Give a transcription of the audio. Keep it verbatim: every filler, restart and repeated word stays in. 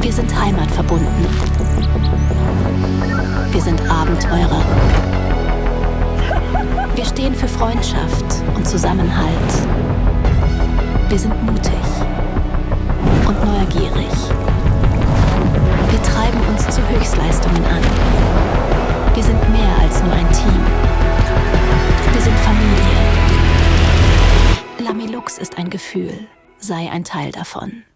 Wir sind heimatverbunden. Wir sind Abenteurer. Wir stehen für Freundschaft und Zusammenhalt. Wir sind mutig und neugierig. Wir treiben uns zu Höchstleistungen an. Wir sind mehr als nur ein Team. Wir sind Familie. Lamilux ist ein Gefühl. Sei ein Teil davon.